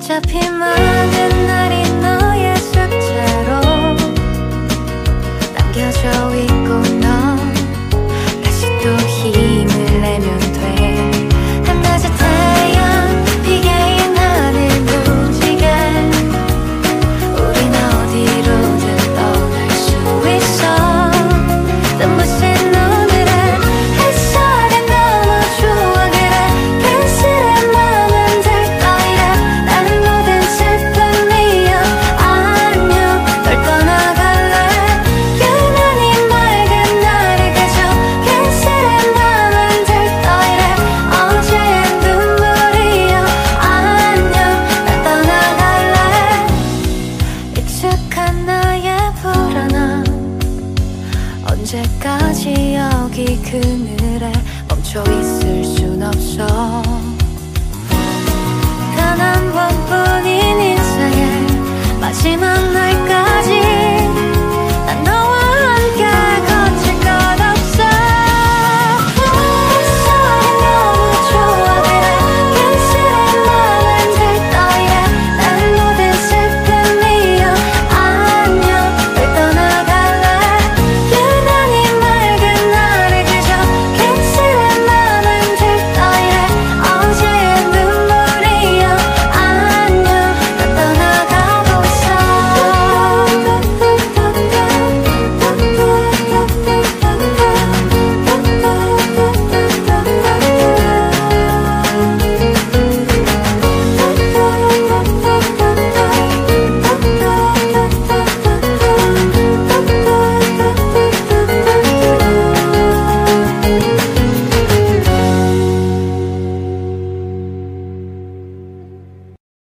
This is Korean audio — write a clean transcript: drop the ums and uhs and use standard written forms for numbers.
어차피 많은 날이 너의 숫자로 남겨져 있고 너 다시 또 힘을 내면 돼. 한낮의 태양 비개인 하늘 무지개 우린 어디로든 떠날 수 있어. 눈부신 오늘의 햇살이 너무 좋아 그래. 괜스레 맘은 들떠이래. 나는 모든 슬픈 미련 안녕 널 떠나갈래. 유난히 맑은 날을 가져. 괜스레 맘은 들떠이래. 어제의 눈물이여 안녕 날 떠나갈래. 익숙한 나의 불안함 언제까지 여기 그늘에 멈춰 있을 순 없어. 단 한 번뿐인 인생의 마지막 날